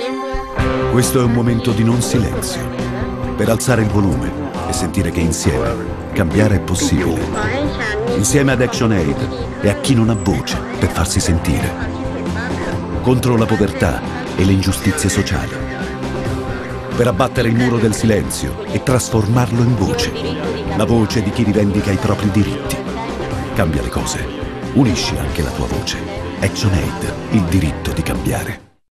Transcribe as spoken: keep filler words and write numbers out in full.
Questo è un momento di non silenzio, per alzare il volume e sentire che insieme cambiare è possibile. Insieme ad ActionAid e a chi non ha voce per farsi sentire. Contro la povertà e le ingiustizie sociali. Per abbattere il muro del silenzio e trasformarlo in voce. La voce di chi rivendica i propri diritti. Cambia le cose. Unisci anche la tua voce. ActionAid, il diritto di cambiare.